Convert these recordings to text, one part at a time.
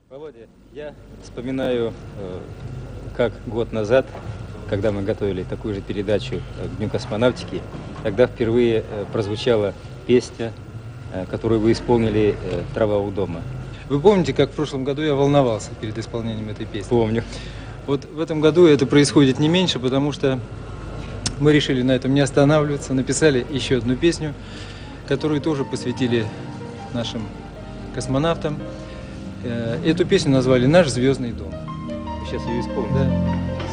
Володя, я вспоминаю, как год назад, когда мы готовили такую же передачу к Дню космонавтики, тогда впервые прозвучала песня, которую вы исполнили «Трава у дома». Вы помните, как в прошлом году я волновался перед исполнением этой песни? Помню. Вот в этом году это происходит не меньше, потому что мы решили на этом не останавливаться, написали еще одну песню, которую тоже посвятили нашим космонавтам. Эту песню назвали «Наш звездный дом». Сейчас ее исполним. Да.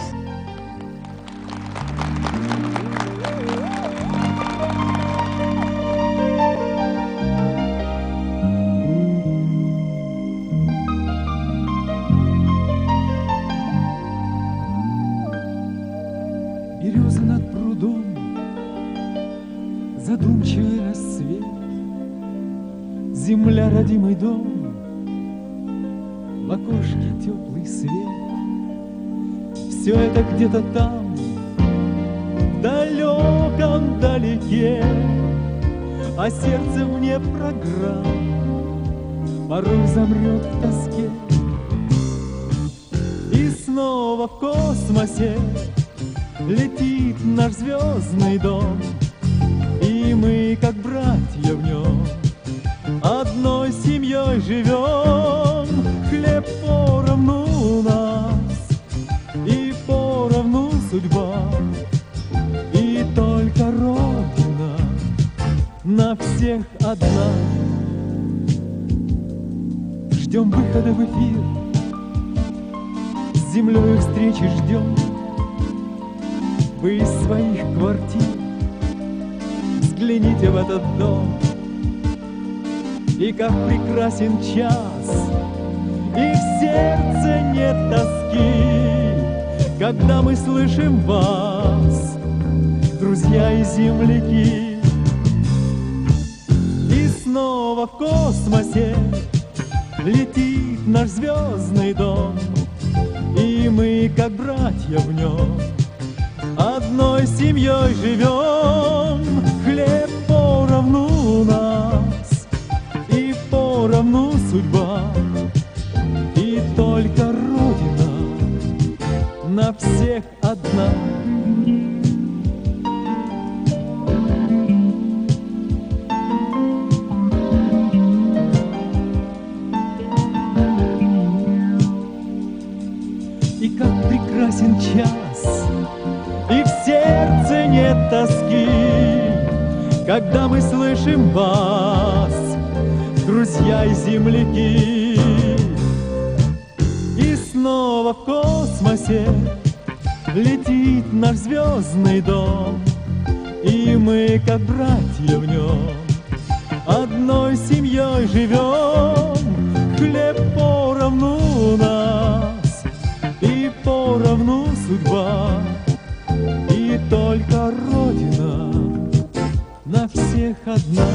Березы над прудом, задумчивый рассвет, земля, родимый дом, в окошке теплый свет. Все это где-то там, в далеком далеке, а сердце вне программ порой замрет в тоске. И снова в космосе летит наш звездный дом, и мы, как братья в нем, одной семьей живем. Хлеб поровну у нас, и поровну судьба, и только Родина на всех одна. Ждем выхода в эфир, с землей встречи ждем. Вы из своих квартир взгляните в этот дом, и как прекрасен час, и в сердце нет тоски, когда мы слышим вас, друзья и земляки. И снова в космосе летит наш звездный дом, и мы, как братья в нем, одной семьей живем. Хлеб поровну у нас, и поровну судьба, и только Родина на всех одна. И как прекрасен час, и в сердце нет тоски, когда мы слышим вас, друзья и земляки. И снова в космосе летит наш звездный дом, и мы, как братья в нем, одной семьей живем. Хлеб поровну у нас, и поровну судьба, и только Родина на всех одна.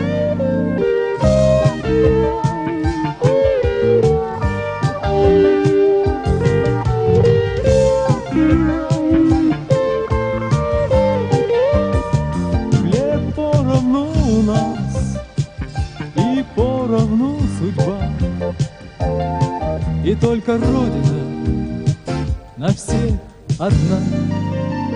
Хлеб поровну у нас, и поровну судьба, и только Родина на всех одна.